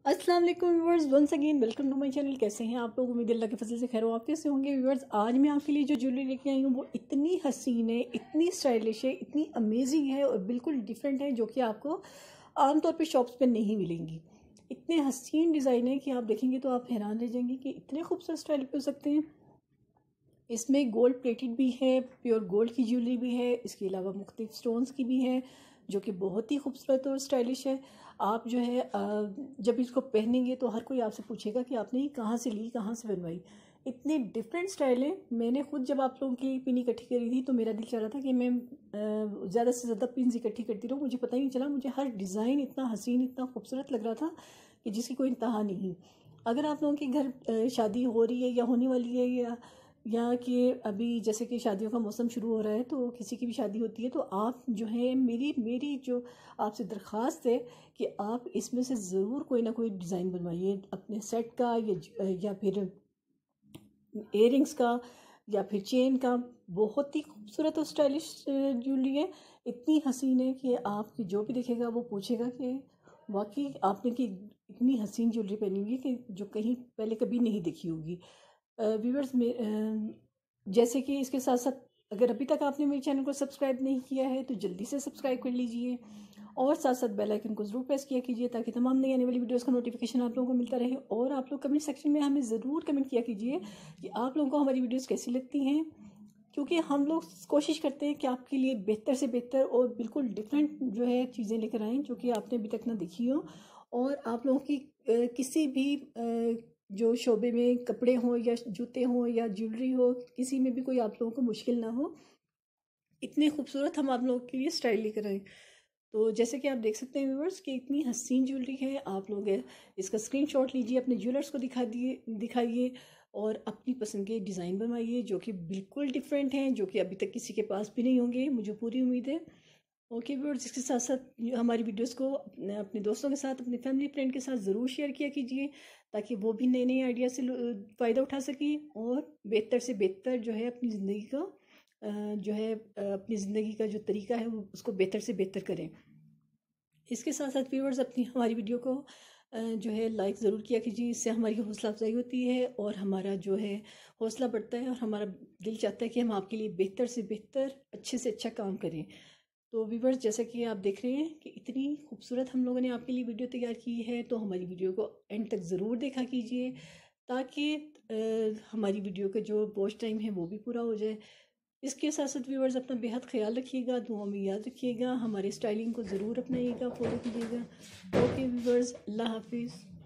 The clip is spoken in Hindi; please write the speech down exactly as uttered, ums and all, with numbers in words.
अस्सलाम वालेकुम viewers, once again welcome to my channel. कैसे हैं आप लोग? उम्मीद अल्लाह के फजल से खैर वाफियत से होंगे। व्यूअर्स, आज मैं आपके लिए जो ज्वेलरी लेके आई हूँ वो इतनी हसीन है, इतनी स्टाइलिश है, इतनी अमेजिंग है और बिल्कुल डिफरेंट है, जो कि आपको आमतौर पे शॉप्स पे नहीं मिलेंगी। इतने हसीन डिज़ाइन है कि आप देखेंगे तो आप हैरान रह जाएंगे कि इतने खूबसूरत स्टाइल पे हो सकते हैं। इसमें गोल्ड प्लेटेड भी है, प्योर गोल्ड की ज्वेलरी भी है, इसके अलावा मुख्तलिफ स्टोन्स की भी है, जो कि बहुत ही खूबसूरत और स्टाइलिश है। आप जो है जब इसको पहनेंगे तो हर कोई आपसे पूछेगा कि आपने ये कहाँ से ली, कहाँ से बनवाई। इतने डिफरेंट स्टाइल है। मैंने खुद जब आप लोगों की पिन इकट्ठी करी थी तो मेरा दिल चाह रहा था कि मैं ज़्यादा से ज़्यादा पिन इकट्ठी करती रहूँ। मुझे पता ही नहीं चला, मुझे हर डिज़ाइन इतना हसीन, इतना खूबसूरत लग रहा था कि जिसकी कोई इंतहा नहीं। अगर आप लोगों के घर शादी हो रही है या होने वाली है, या या कि अभी जैसे कि शादियों का मौसम शुरू हो रहा है, तो किसी की भी शादी होती है, तो आप जो है मेरी मेरी जो आपसे दरख्वास्त है कि आप इसमें से ज़रूर कोई ना कोई डिज़ाइन बनवाइए अपने सेट का, या या फिर इयरिंग्स का, या फिर चेन का। बहुत ही खूबसूरत और स्टाइलिश ज्वेलरी है, इतनी हसीन है कि आप जो भी देखेगा वो पूछेगा कि वाकई आपने की इतनी हसीन ज्वेलरी पहनी हुई है कि जो कहीं पहले कभी नहीं देखी होगी। व्यूवर्स में जैसे कि इसके साथ साथ अगर अभी तक आपने मेरे चैनल को सब्सक्राइब नहीं किया है तो जल्दी से सब्सक्राइब कर लीजिए, और साथ साथ बेल आइकन को ज़रूर प्रेस किया कीजिए ताकि तमाम नई आने वाली वीडियोस का नोटिफिकेशन आप लोगों को मिलता रहे। और आप लोग कमेंट सेक्शन में हमें ज़रूर कमेंट किया कीजिए कि आप लोगों को हमारी वीडियोस कैसी लगती हैं, क्योंकि हम लोग कोशिश करते हैं कि आपके लिए बेहतर से बेहतर और बिल्कुल डिफरेंट जो है चीज़ें लेकर आएँ जो कि आपने अभी तक ना देखी हो। और आप लोगों की किसी भी जो शोबे में कपड़े हों या जूते हों या ज्वेलरी हो, किसी में भी कोई आप लोगों को मुश्किल ना हो, इतने खूबसूरत हम आप लोगों के लिए स्टाइल लेकर आए। तो जैसे कि आप देख सकते हैं व्यूवर्स कि इतनी हसीन ज्वेलरी है। आप लोग इसका स्क्रीनशॉट लीजिए, अपने ज्वेलर्स को दिखा दिए दिखाइए और अपनी पसंद के डिज़ाइन बनवाइए जो कि बिल्कुल डिफरेंट हैं, जो कि अभी तक किसी के पास भी नहीं होंगे, मुझे पूरी उम्मीद है। ओके व्यूअर्स, इसके साथ साथ हमारी वीडियोस को अपने अपने दोस्तों के साथ, अपने फैमिली फ्रेंड के साथ ज़रूर शेयर किया कीजिए ताकि वो भी नए नए आइडिया से फ़ायदा उठा सकें और बेहतर से बेहतर जो है अपनी ज़िंदगी का जो है अपनी ज़िंदगी का जो तरीका है वो उसको बेहतर से बेहतर करें। इसके साथ साथ व्यूअर्स अपनी हमारी वीडियो को जो है लाइक ज़रूर किया कीजिए, इससे हमारी हौसला अफजाई होती है और हमारा जो है हौसला बढ़ता है और हमारा दिल चाहता है कि हम आपके लिए बेहतर से बेहतर, अच्छे से अच्छा काम करें। तो व्यूवर्स, जैसा कि आप देख रहे हैं कि इतनी खूबसूरत हम लोगों ने आपके लिए वीडियो तैयार की है, तो हमारी वीडियो को एंड तक ज़रूर देखा कीजिए ताकि हमारी वीडियो का जो वॉच टाइम है वो भी पूरा हो जाए। इसके साथ साथ व्यूवर्स अपना बेहद ख्याल रखिएगा, दुआ में याद रखिएगा, हमारे स्टाइलिंग को ज़रूर अपनाइएगा, फॉलो कीजिएगा। ओके व्यूवर्स, अल्लाह हाफिज़।